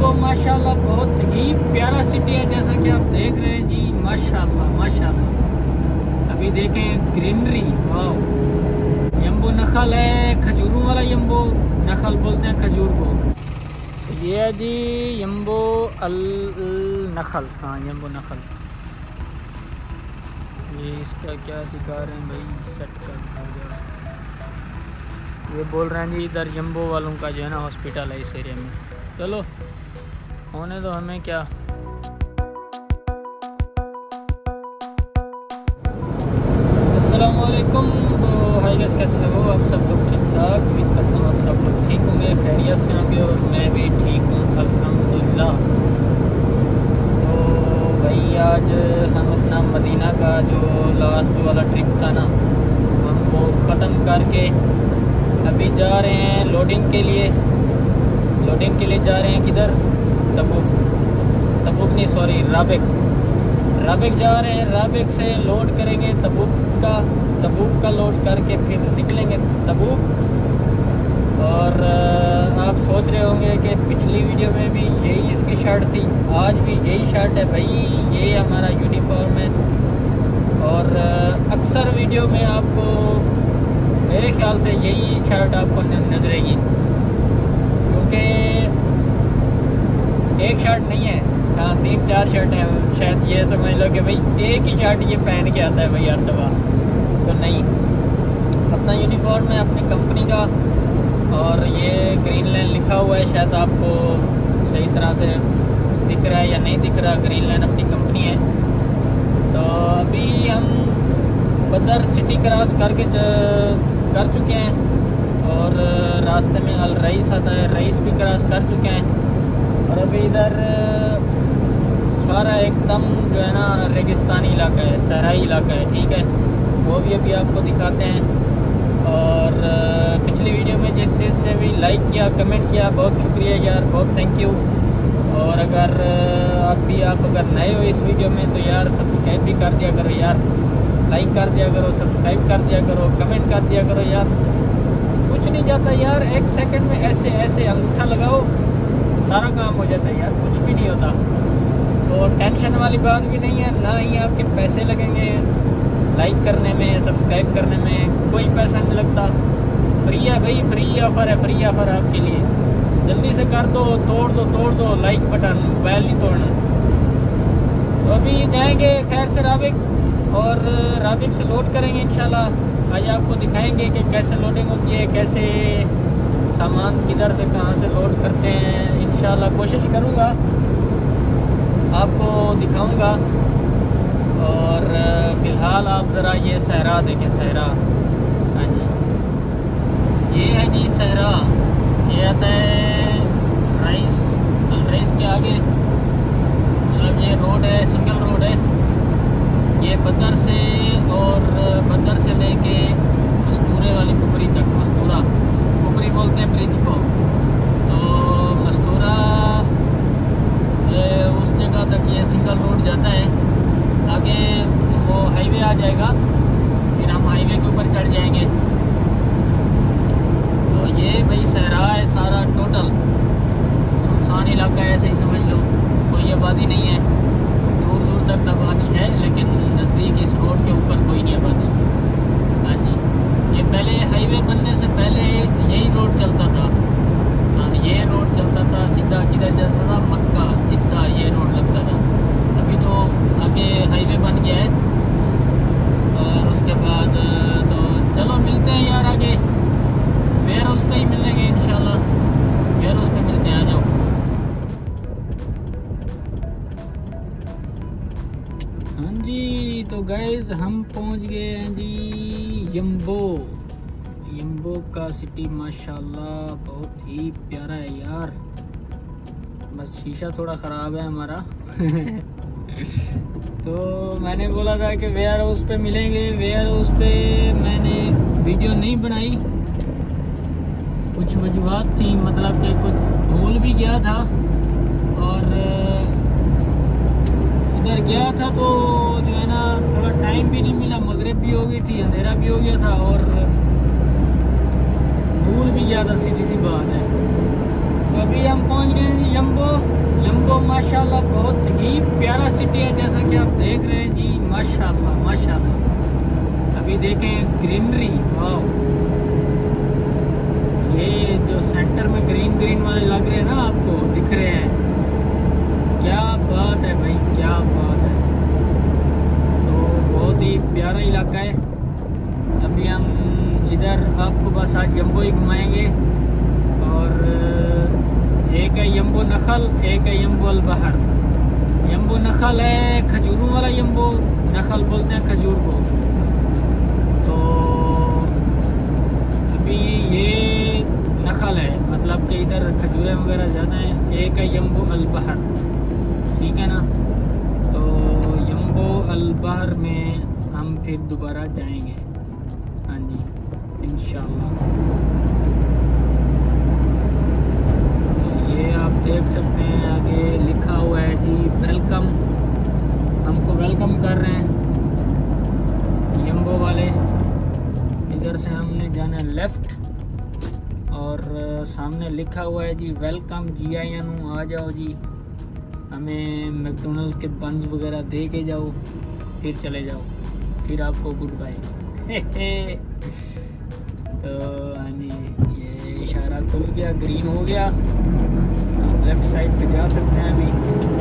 यम्बो माशाल्लाह बहुत ही प्यारा सिटी है, जैसा कि आप देख रहे हैं जी। माशाल्लाह माशाल्लाह। अभी देखें ग्रीनरी, वाह। यम्बो नखल है, खजूरों वाला यम्बो, नखल बोलते हैं खजूर को। तो ये है जी यम्बो अल नखल, हाँ यम्बो नखल। ये इसका क्या दिखा रहे हैं भाई, सेट कर दिया। ये बोल रहे हैं जी इधर यम्बो वालों का जो है ना हॉस्पिटल है इस एरिया में। चलो होने दो, हमें क्या। अस्सलाम वालेकुम। तो हाय गाइस, कैसे हो आप सब लोग? ठीक ठाक, उम्मीद करता हूँ आप सब लोग ठीक होंगे, खैरियत से होंगे, और मैं भी ठीक हूँ अल्हम्दुलिल्लाह। तो भाई आज हम अपना मदीना का जो लास्ट वाला ट्रिप था ना, हम वो ख़त्म करके अभी जा रहे हैं लोडिंग के लिए। लोडिंग के लिए जा रहे हैं किधर? तबूक नहीं, सॉरी, राबिक जा रहे हैं। राबिक से लोड करेंगे तबूक का लोड करके फिर निकलेंगे तबूक। और आप सोच रहे होंगे कि पिछली वीडियो में भी यही इसकी शर्ट थी, आज भी यही शर्ट है भाई, ये हमारा यूनिफॉर्म है। और अक्सर वीडियो में आपको मेरे ख्याल से यही शर्ट आपको नजरेगी, क्योंकि एक शर्ट नहीं है, हाँ 3-4 शर्ट हैं। शायद ये समझ लो कि भाई एक ही शर्ट ये पहन के आता है भाई हर दफ़ा, तो नहीं। अपना यूनिफॉर्म है अपनी कंपनी का, और ये ग्रीन लाइन लिखा हुआ है, शायद आपको सही तरह से दिख रहा है या नहीं दिख रहा। ग्रीन लाइन अपनी कंपनी है। तो अभी हम बदर सिटी क्रॉस करके कर चुके हैं, और रास्ते में अल रईस आता है, रईस भी क्रॉस कर चुके हैं। और अभी इधर सारा एकदम जो है ना रेगिस्तानी इलाका है, सहराई इलाका है, ठीक है। वो भी अभी आपको दिखाते हैं। और पिछली वीडियो में जिसने भी लाइक किया, कमेंट किया, बहुत शुक्रिया यार, बहुत थैंक यू। और अगर आप अगर नए हो इस वीडियो में तो यार सब्सक्राइब भी कर दिया करो यार, लाइक कर दिया करो, सब्सक्राइब कर दिया करो, कमेंट कर दिया करो यार। कुछ नहीं जाता यार, 1 सेकंड में ऐसे अंगूठा लगाओ, सारा काम हो जाता है यार, कुछ भी नहीं होता। तो टेंशन वाली बात भी नहीं है, ना ही आपके पैसे लगेंगे लाइक करने में, सब्सक्राइब करने में, कोई पैसा नहीं लगता। फ्री है भाई, फ्री ऑफ़र है, फ्री ऑफ़र है आपके लिए। जल्दी से कर दो, तोड़ दो लाइक बटन, मोबाइल नहीं तोड़ना। तो अभी जाएंगे खैर से राबिक, और राबिक से लोड करेंगे इंशाल्लाह। आज आपको दिखाएंगे कि कैसे लोडिंग होती है, कैसे सामान किधर से कहाँ से लोड करते हैं। इंशाल्लाह कोशिश करूँगा, आपको दिखाऊंगा। और फ़िलहाल आप ज़रा ये सहरा देखें, सहरा, हाँ जी ये है जी सहरा। ये आता है रईस के आगे, मतलब ये रोड है, सिंगल रोड है। ये बदर से, और बदर से लेके मस्तूरे वाली कुपरी तक, मस्तूरा कुपरी बोलते हैं ब्रिज को, तो मस्तूरा ये उस जगह तक ये सिंगल रोड जाता है। आगे वो हाईवे आ जाएगा, फिर हम हाईवे के ऊपर चढ़ जाएंगे। तो ये भाई सहरा है सारा, टोटल सुनसान इलाका है, ऐसे ही समझ लो, कोई आबादी नहीं है। दूर दूर तक आबादी है, लेकिन नज़दीक इस रोड के ऊपर कोई नहीं आबादी। हाँ जी, ये पहले हाईवे बनने से पहले यही रोड चलता था। हाँ ये रोड चलता था, सीधा किधर जाता था, मक्का जिद्दा, ये रोड लगता था। अभी तो आगे हाईवे बन गया है। और उसके बाद तो चलो मिलते हैं यार आगे, वेयर हाउस पे ही मिलेंगे इंशाल्लाह, वेयर हाउस पे मिलते हैं, आ जाओ। हाँ जी, तो गाइज हम पहुंच गए हैं जी यम्बो का सिटी। माशाल्लाह बहुत ही प्यारा है यार, बस शीशा थोड़ा ख़राब है हमारा। तो मैंने बोला था कि वेयर हाउस पे मिलेंगे, वेयर हाउस पे मैंने वीडियो नहीं बनाई, कुछ वजूहात थी, मतलब कि कुछ भूल भी गया था। और इधर गया था तो जो है ना थोड़ा टाइम भी नहीं मिला, मगरिब भी हो गई थी, अंधेरा भी हो गया था, और भूल भी गया था, सीधी सी बात है। तो अभी हम पहुंच गए यम्बो। माशाल्लाह बहुत ही प्यारा सिटी है, जैसा कि आप देख रहे हैं जी। माशाल्लाह माशाल्लाह। अभी देखें ग्रीनरी, वाह। ये जो सेंटर में ग्रीन ग्रीन वाले लग रहे हैं ना, आपको दिख रहे हैं, क्या बात है भाई, क्या बात है। तो बहुत ही प्यारा इलाका है। अभी हम इधर आपको बस आज यम्बो ही घुमाएंगे, और एक है यम्बो नखल, एक है यम्बो अलबहर। यम्बो नखल है खजूरों वाला यम्बो, नखल बोलते हैं खजूर को। तो अभी ये नखल है, मतलब कि इधर खजूरें वगैरह ज़्यादा हैं। एक है यम्बो अलबहर, ठीक है ना। तो यम्बो अलबहर में हम फिर दोबारा जाएंगे, हाँ जी, इंशाल्लाह। ये आप देख सकते हैं आगे लिखा हुआ है जी वेलकम, हमको वेलकम कर रहे हैं यम्बो वाले। इधर से हमने जाना है लेफ़्ट, और सामने लिखा हुआ है जी वेलकम GIN, आ जाओ जी, हमें मैकडोनल्ड्स के बंस वगैरह दे के जाओ, फिर चले जाओ, फिर आपको गुड बाय। तो हाँ जी, ये इशारा खुल गया, ग्रीन हो गया, लेफ्ट साइड पे जा सकते हैं अभी।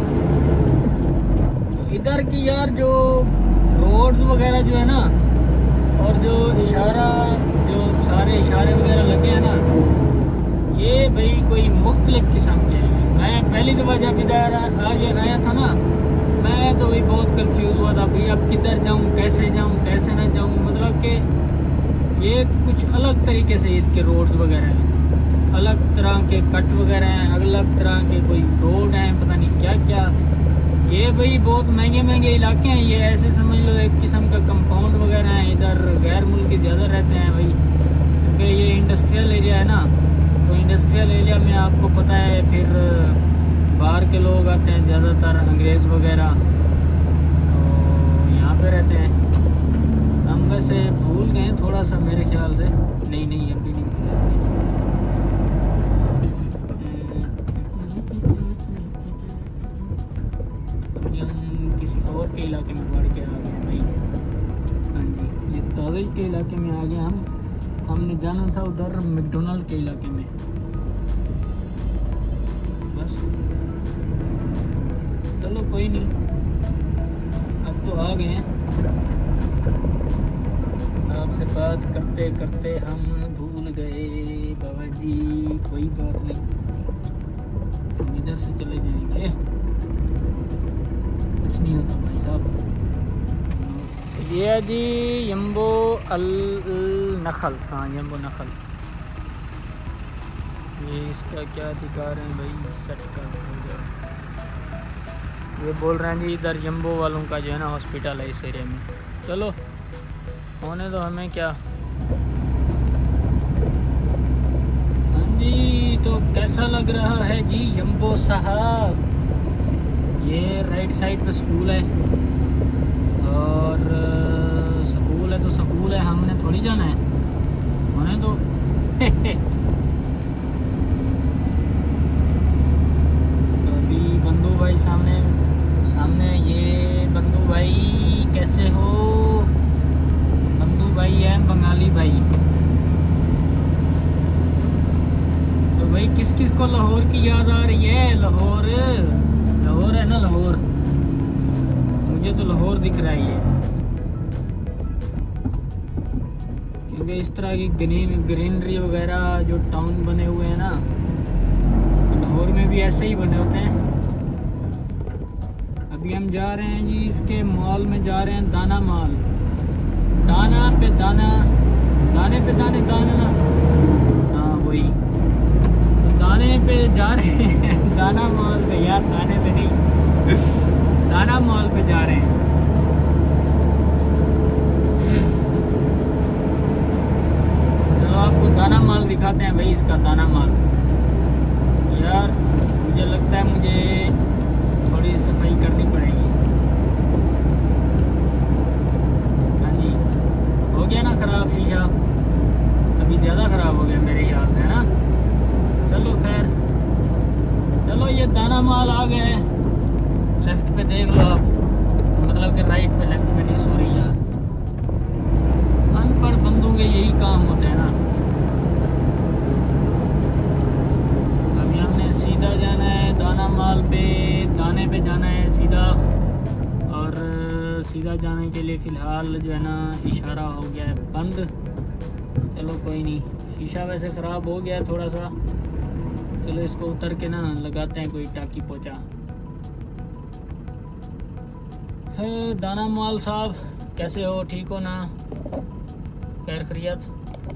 तो इधर की यार जो रोड्स वगैरह जो है ना, और जो इशारा, जो सारे इशारे वगैरह लगे हैं ना, ये भाई कोई मुख्तलिफ किस्म के हैं। मैं पहली दफ़ा जब इधर आया था ना, मैं तो भाई बहुत कंफ्यूज हुआ था भाई, अब किधर जाऊँ, कैसे ना जाऊँ। मतलब कि ये कुछ अलग तरीके से इसके रोड्स वगैरह हैं, अलग तरह के कट वगैरह हैं, अलग तरह के कोई रोड हैं, पता नहीं क्या क्या। ये भाई बहुत महंगे इलाके हैं, ये ऐसे समझ लो एक किस्म का कंपाउंड वगैरह है। इधर गैर मुल्की ज़्यादा रहते हैं भाई, क्योंकि ये इंडस्ट्रियल एरिया है ना। तो इंडस्ट्रियल एरिया में आपको पता है फिर बाहर के लोग आते हैं ज़्यादातर, अंग्रेज़ वगैरह, तो यहाँ पे रहते हैं। हम वैसे भूल गए थोड़ा सा मेरे ख्याल से, नहीं अभी नहीं भूले। हम किसी और के इलाके में बढ़ के आ गए भाई, हाँ जी, ये ताज़ी के इलाके में आ गए हम। हमने जाना था उधर मैकडोनल्ड के इलाके में, बस चलो कोई नहीं, अब तो आ गए हैं। आपसे बात करते करते हम भूल गए बाबा जी, कोई बात नहीं, हम इधर से चले जाएंगे, कुछ नहीं होता भाई साहब। ये है जी यम्बो अल नखल, हाँ यम्बो नखल। ये इसका क्या अधिकार है भाई, सेट कर दो। ये बोल रहे हैं जी इधर यम्बो वालों का जो है ना हॉस्पिटल है इस एरिया में। चलो होने दो, हमें क्या। हाँ जी, तो कैसा लग रहा है जी यम्बो साहब। ये राइट साइड पे स्कूल है, और स्कूल है तो स्कूल है, हमने थोड़ी जाना है, होने दो। तो अभी बंधु भाई सामने ये बंधु भाई कैसे हो? बंधु भाई है बंगाली भाई। तो भाई किस किस को लाहौर की याद आ रही है? लाहौर है ना, लाहौर, मुझे तो लाहौर दिख रहा है ये, क्योंकि इस तरह की ग्रीनरी वगैरह जो टाउन बने हुए हैं ना, लाहौर में भी ऐसे ही बने होते हैं। अभी हम जा रहे हैं जी इसके मॉल में, जा रहे हैं दाना मॉल, दाना पे दाना, दाने पे दाने दाना, हाँ वही, तो दाने पे जा रहे हैं दाना मॉल पे, यार दाने पे नहीं, दाना मॉल पे जा रहे हैं। चलो आपको दाना मॉल दिखाते हैं भाई, इसका दाना मॉल। यार मुझे लगता है मुझे थोड़ी सफाई करनी पड़ेगी। हाँ जी, हो गया ना ख़राब शीशा, अभी ज़्यादा ख़राब हो गया मेरे ख्याल से, है ना। चलो खैर, चलो ये दाना मॉल आ गए, लेफ्ट पे देख लो आप, मतलब कि राइट पे लेफ्ट पे नहीं सो रही यार। अनपढ़ बंदों के यही काम होते हैं ना। अभी हमने सीधा जाना है दाना माल पे, दाने पे जाना है सीधा। और सीधा जाने के लिए फ़िलहाल जो है ना इशारा हो गया है बंद। चलो कोई नहीं, शीशा वैसे ख़राब हो गया है थोड़ा सा। चलो इसको उतर के ना लगाते हैं कोई टाकी पोचा। दाना माल साहब कैसे हो, ठीक हो ना? खैर खैरियत?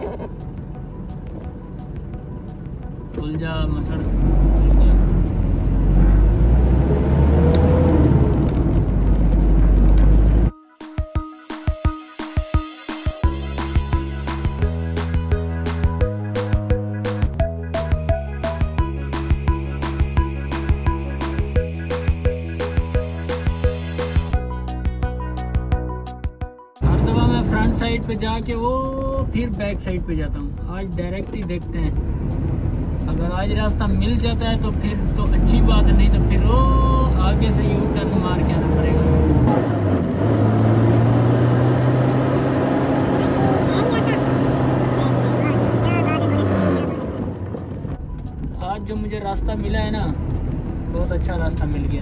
उलझा मसड़ फ्रंट साइड पे जाके वो फिर बैक साइड पे जाता हूँ। आज डायरेक्ट ही देखते हैं, अगर आज रास्ता मिल जाता है तो फिर तो अच्छी बात है, नहीं तो फिर वो आगे से यू टर्न मार के आना पड़ेगा। आज जो मुझे रास्ता मिला है ना, बहुत अच्छा रास्ता मिल गया।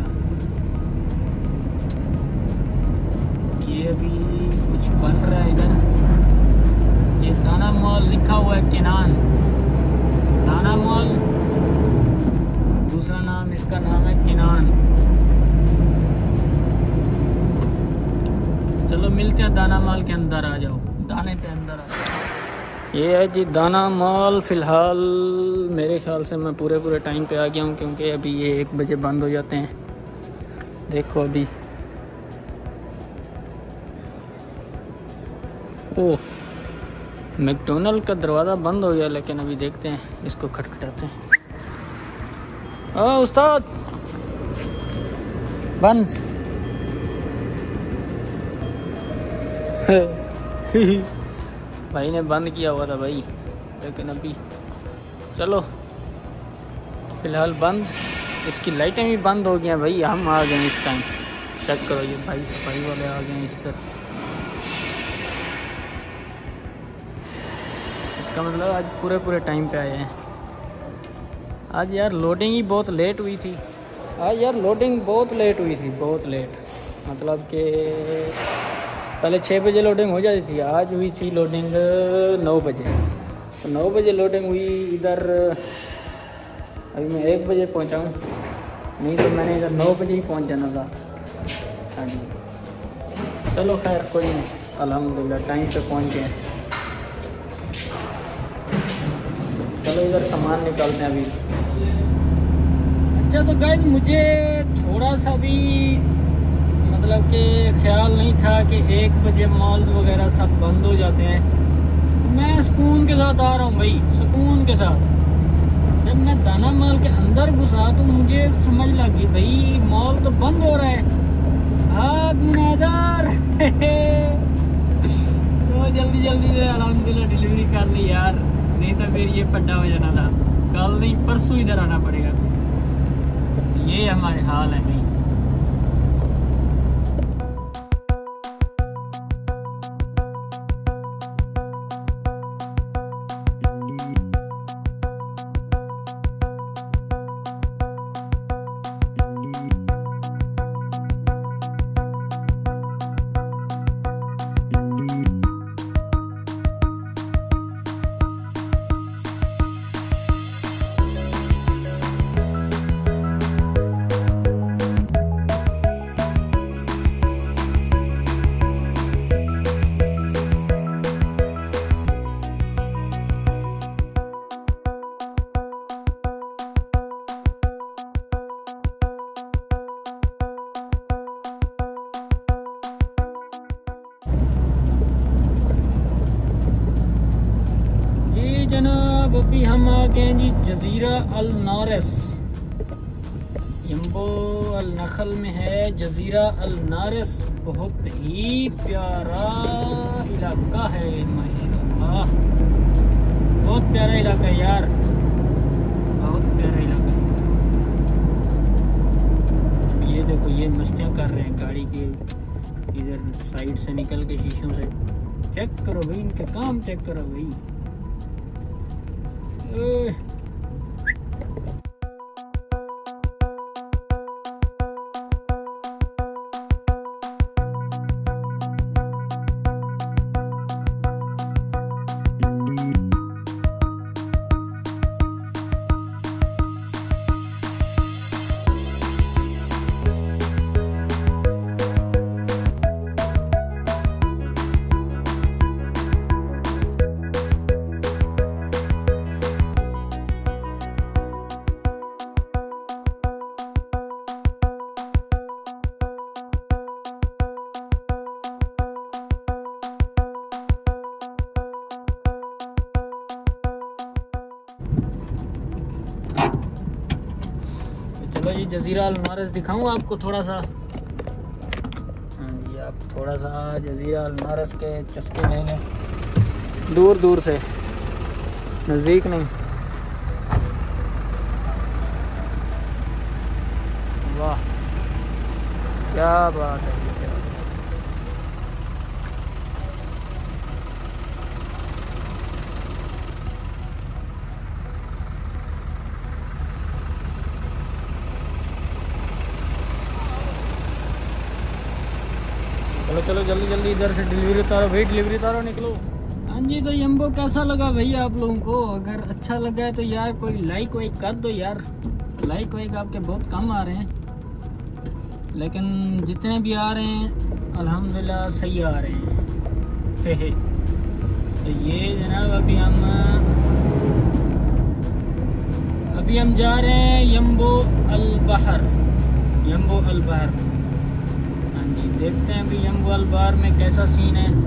ये अभी कुछ बन रहा है इधर। ये दाना मॉल लिखा हुआ है, किनान दाना मॉल, दूसरा नाम इसका नाम है किनान। चलो मिलते हैं दाना मॉल के अंदर, आ जाओ दाने पे अंदर आ जाओ। ये है जी दाना मॉल। फ़िलहाल मेरे ख्याल से मैं पूरे टाइम पे आ गया हूँ, क्योंकि अभी ये 1 बजे बंद हो जाते हैं। देखो अभी ओह, मैकडोनल्ड का दरवाज़ा बंद हो गया, लेकिन अभी देखते हैं, इसको खटखटाते हैं। उस्ताद बंस भाई ने बंद किया हुआ था भाई, लेकिन अभी चलो फ़िलहाल बंद। इसकी लाइटें भी बंद हो गई हैं भाई। हम आ गए इस टाइम, चेक करो ये भाई सफाई वाले आ गए इस पर। इसका मतलब आज पूरे टाइम पे आए हैं। आज यार लोडिंग ही बहुत लेट हुई थी। आज यार लोडिंग बहुत लेट हुई थी, बहुत लेट। मतलब कि पहले 6 बजे लोडिंग हो जाती थी, आज हुई थी लोडिंग 9 बजे। तो 9 बजे लोडिंग हुई इधर। अभी मैं 1 बजे पहुंचा हूँ, नहीं तो मैंने इधर 9 बजे ही पहुंच जाना था। हाँ जी, चलो खैर कोई नहीं, अल्हम्दुलिल्लाह टाइम पे पहुंच गए। चलो इधर सामान निकालते हैं अभी। अच्छा तो गाइस, मुझे थोड़ा सा भी मतलब कि ख्याल नहीं था कि 1 बजे मॉल्स वगैरह सब बंद हो जाते हैं। मैं सुकून के साथ आ रहा हूँ भाई, सुकून के साथ। जब मैं दाना मॉल के अंदर घुसा तो मुझे समझ लगी भाई मॉल तो बंद हो रहा है, भाग मुनादार। तो जल्दी से अल्हम्दुलिल्लाह डिलीवरी कर ली यार, नहीं तो फिर ये पड्डा हो जाना था। कल नहीं परसों इधर आना पड़ेगा। ये हमारे हाल है भाई। जनाब अभी हम आ गए जी जजीरा अल नारिस। यम्बो अल नखल में है जजीरा अल नारिस। बहुत ही प्यारा इलाका है माशाल्लाह, बहुत प्यारा इलाका है यार, बहुत प्यारा इलाका। ये देखो ये मस्तियाँ कर रहे हैं गाड़ी के इधर साइड से निकल के शीशों से। चेक करो भाई, इनके काम चेक करो भाई। चलो जी जज़ीरा अल मारिस दिखाऊँ आपको थोड़ा सा। हाँ जी, आप थोड़ा सा जज़ीरा अल मारिस के चस्के ले लें, दूर दूर से, नज़दीक नहीं। वाह क्या बात है। चलो चलो जल्दी जल्दी इधर से डिलीवरी उतारो भाई, डिलीवरी उतारो, निकलो। हाँ जी, तो यम्बो कैसा लगा भाई आप लोगों को? अगर अच्छा लगा है तो यार कोई लाइक वाइक कर दो यार। लाइक वाइक आपके बहुत कम आ रहे हैं, लेकिन जितने भी आ रहे हैं अल्हम्दुलिल्लाह सही आ रहे हैं। हे तो ये जनाब अभी हम जा रहे हैं यम्बो अल बहर। यम्बो अल बहर, हाँ जी, देखते हैं अभी यम्बो अल बहर में कैसा सीन है।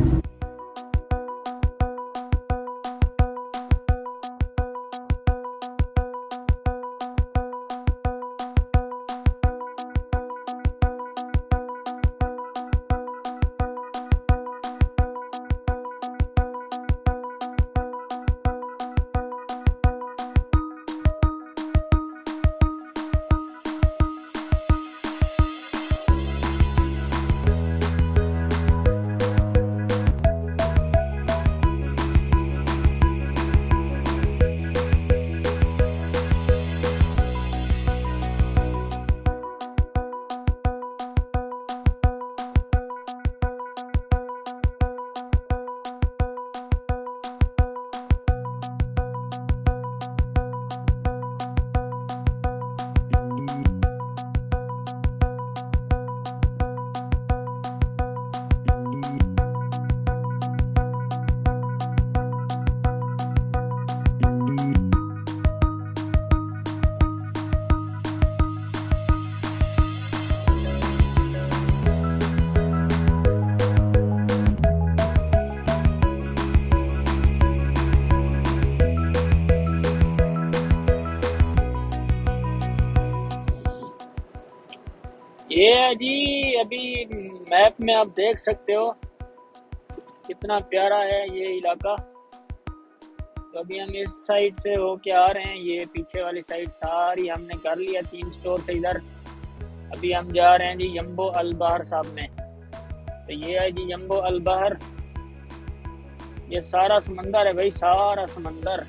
ये है जी, अभी मैप में आप देख सकते हो कितना प्यारा है ये इलाका। तो अभी हम इस साइड से होके आ रहे हैं, ये पीछे वाली साइड सारी हमने कर लिया 3 स्टोर से इधर। अभी हम जा रहे हैं जी यम्बो अल बहर साहब में। तो ये है जी यम्बो अल बहर, ये सारा समंदर है भाई, सारा समंदर।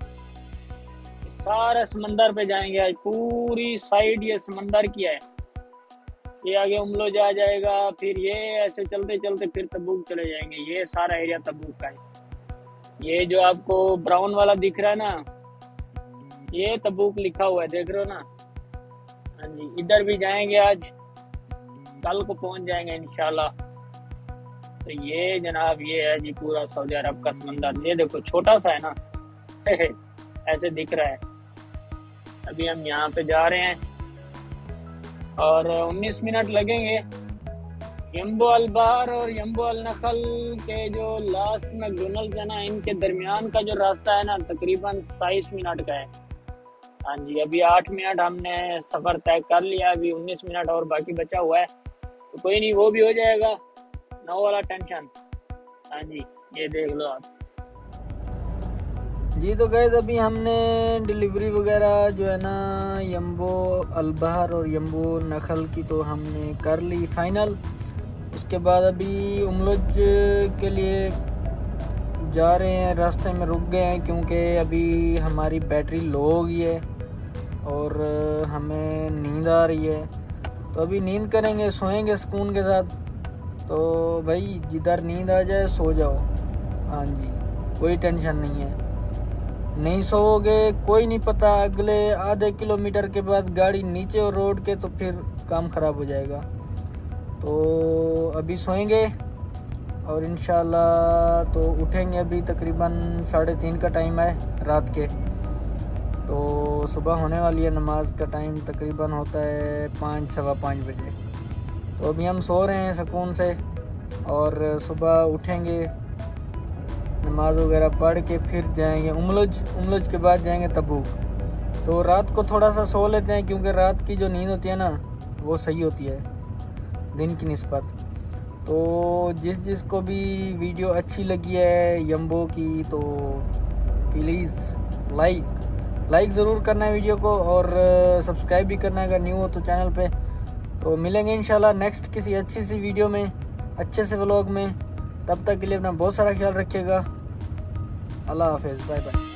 सारा समंदर पे जाएंगे आज, पूरी साइड ये समंदर की है। ये आगे उमलो जा जाएगा, फिर ये ऐसे चलते चलते फिर तबूक चले जाएंगे। ये सारा एरिया तबूक का है। ये जो आपको ब्राउन वाला दिख रहा है ना, ये तबूक लिखा हुआ है, देख रहे हो ना। हाँ जी, इधर भी जाएंगे आज, कल को पहुंच जाएंगे इंशाल्लाह। तो ये जनाब ये है जी पूरा सऊदी अरब का समंदर। ये देखो छोटा सा है ना ऐसे दिख रहा है। अभी हम यहाँ पे जा रहे हैं और 19 मिनट लगेंगे। यम्बो अल बहर और यम्बो अल नखल के जो लास्ट मैकडोनल्ड्स है ना, इनके दरमियान का जो रास्ता है ना, तकरीबन 27 मिनट का है। हाँ जी, अभी 8 मिनट हमने सफ़र तय कर लिया, अभी 19 मिनट और बाकी बचा हुआ है। तो कोई नहीं, वो भी हो जाएगा, नो वाला टेंशन। हाँ जी, ये देख लो आप। जी तो गैस अभी हमने डिलीवरी वगैरह जो है ना यम्बो अलबहर और यम्बो नखल की तो हमने कर ली फाइनल। उसके बाद अभी उमलुज के लिए जा रहे हैं, रास्ते में रुक गए हैं क्योंकि अभी हमारी बैटरी लो हो गई है और हमें नींद आ रही है। तो अभी नींद करेंगे, सोएंगे सुकून के साथ। तो भाई जिधर नींद आ जाए सो जाओ, हाँ जी, कोई टेंशन नहीं है। नहीं सोओगे कोई नहीं पता अगले आधे किलोमीटर के बाद गाड़ी नीचे और रोड के तो फिर काम ख़राब हो जाएगा। तो अभी सोएंगे और इंशाल्लाह तो उठेंगे। अभी तकरीबन 3:30 का टाइम है रात के, तो सुबह होने वाली है। नमाज का टाइम तकरीबन होता है 5 सवा 5 बजे। तो अभी हम सो रहे हैं सुकून से और सुबह उठेंगे, नमाज वगैरह पढ़ के फिर जाएंगे उमलुज के बाद जाएंगे तबूक। तो रात को थोड़ा सा सो लेते हैं क्योंकि रात की जो नींद होती है ना वो सही होती है दिन की निस्बत। तो जिस को भी वीडियो अच्छी लगी है यम्बो की तो प्लीज़ लाइक ज़रूर करना है वीडियो को और सब्सक्राइब भी करना है अगर न्यू हो तो चैनल पे। तो मिलेंगे इंशाल्लाह नेक्स्ट किसी अच्छी सी वीडियो में, अच्छे से व्लॉग में। तब तक के लिए अपना बहुत सारा ख्याल रखिएगा। अल्लाह हाफिज़, बाय बाय।